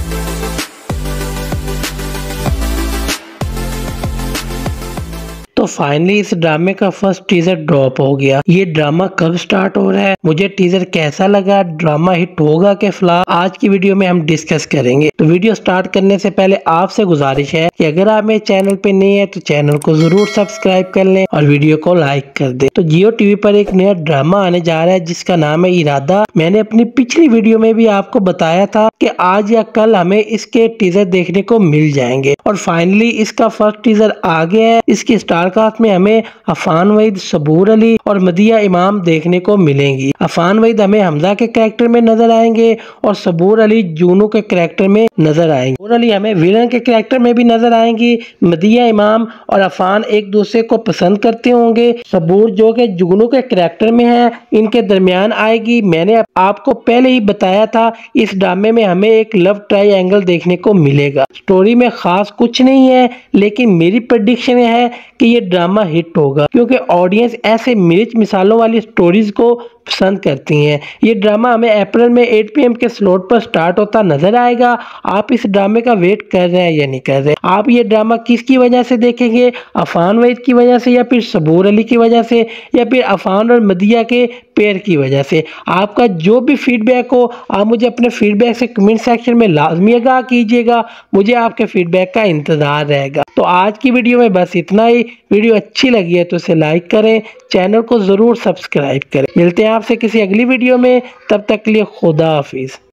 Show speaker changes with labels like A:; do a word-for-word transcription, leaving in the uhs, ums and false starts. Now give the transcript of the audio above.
A: तो फाइनली इस ड्रामे का फर्स्ट टीजर ड्रॉप हो गया। ये ड्रामा कब स्टार्ट हो रहा है, मुझे टीजर कैसा लगा, ड्रामा हिट होगा के फ्लॉप, आज की वीडियो में हम डिस्कस करेंगे। तो वीडियो स्टार्ट करने से पहले आपसे गुजारिश है कि अगर आप मेरे चैनल पे नए हैं तो चैनल को जरूर सब्सक्राइब कर लें और वीडियो को लाइक कर दें। तो जियो टीवी पर एक नया ड्रामा आने जा रहा है जिसका नाम है इरादा। मैंने अपनी पिछली वीडियो में भी आपको बताया था कि आज या कल हमें इसके टीजर देखने को मिल जाएंगे और फाइनली इसका फर्स्ट टीजर आ गया है। इसकी स्टार कास्ट में हमें अफान वहीद, सबूर अली और मदिया इमाम देखने को मिलेंगी। अफान वहीद हमें हमजा के कैरेक्टर में नजर आएंगे और सबूर अली जूनू के कैरेक्टर में नजर आएंगे। सबूर अली हमें विलन के कैरेक्टर में भी नजर आएंगी। मदिया इमाम और अफान एक दूसरे को पसंद करते होंगे। सबूर जो के जुगनू के कैरेक्टर में है, इनके दरमियान आएगी। मैंने आपको पहले ही बताया था इस ड्रामे में हमें एक लव ट्रायंगल देखने को मिलेगा। स्टोरी में खास कुछ नहीं है, लेकिन मेरी प्रेडिक्शन है कि ये ड्रामा हिट होगा क्योंकि ऑडियंस ऐसे मिर्च मिसालों वाली स्टोरीज को पसंद करती हैं। ये ड्रामा हमें अप्रैल में आठ पी एम के स्लॉट पर स्टार्ट होता नजर आएगा। आप इस ड्रामे का वेट कर रहे हैं या नहीं कर रहे? आप ये ड्रामा किसकी वजह से देखेंगे? अफान वहीद की वजह से या फिर सबूर अली की वजह से या फिर अफान और मदिया के पेयर की वजह से? आपका जो भी फीडबैक हो आप मुझे अपने फीडबैक से कमेंट सेक्शन में लाजमी आगाह कीजिएगा। मुझे आपके फीडबैक का इंतजार रहेगा। तो आज की वीडियो में बस इतना ही। वीडियो अच्छी लगी है तो इसे लाइक करें, चैनल को जरूर सब्सक्राइब करें। मिलते हैं आपसे किसी अगली वीडियो में, तब तक के लिए खुदा हाफिज।